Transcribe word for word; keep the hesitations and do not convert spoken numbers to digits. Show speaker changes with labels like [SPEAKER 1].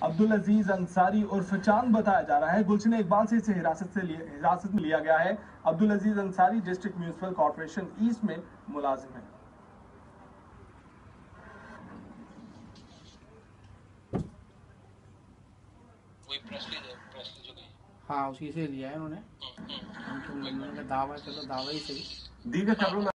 [SPEAKER 1] अब्दुल अजीज अंसारी उर्फ चांद बताया जा रहा है। गुलशन इकबाल से इसे हिरासत से लिए, हिरासत में लिया गया है। Abdul Aziz Ansari district municipal corporation east में मुलाजिम है।
[SPEAKER 2] वही प्रेसली प्रेसली जो गई,
[SPEAKER 3] हाँ उसी से लिया है उन्होंने। दावा, चलो दावा ही सही।
[SPEAKER 1] दीगर खबरों में